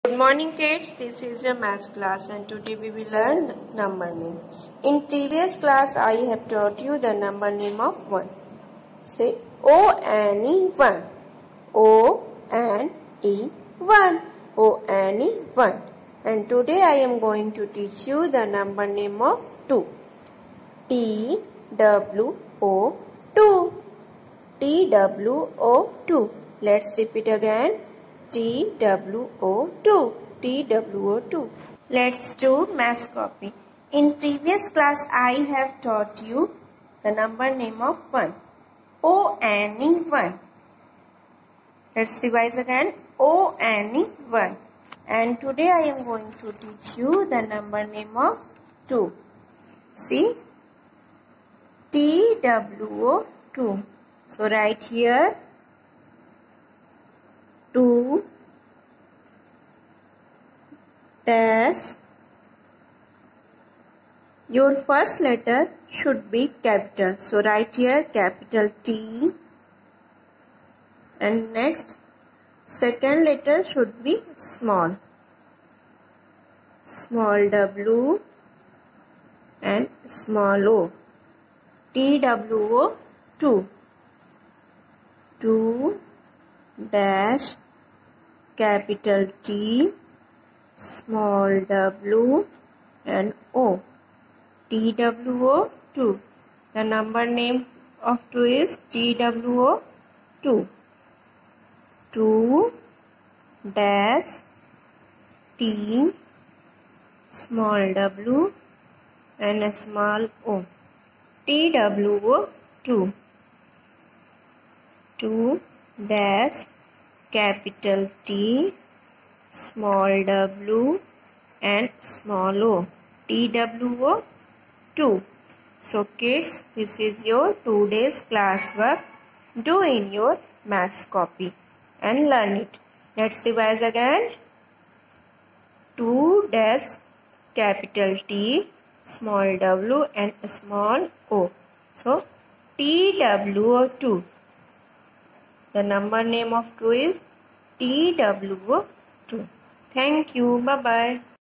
Good morning kids, this is your math class and today we will learn number name. In previous class I have taught you the number name of 1. Say O-N-E-1. O-N-E-1. O-N-E-1. And today I am going to teach you the number name of 2. T-W-O-2. T-W-O-2. Let's repeat again. T-W-O-2. T-W-O-2. Let's do math copy. In previous class, I have taught you the number name of 1. O-N-E-1. Let's revise again. O-N-E-1. And today I am going to teach you the number name of 2. See? T-W-O-2. So write here 2 dash. Your first letter should be capital. So write here capital T. And next second letter should be small. Small w and small o. T-W-O-2. 2 dash capital T small w and o. T-W-O-2. The number name of 2 is T-W-O-2. 2 dash T small w and a small o. T-W-O-2. 2 dash capital T small w and small o. T-W-O-2. So kids, this is your 2 days classwork. Do in your maths copy and learn it. Let's revise again. 2 dash capital T small w and small o. So T-W-O-2. The number name of 2 is T-W-O-2. Thank you. Bye-bye.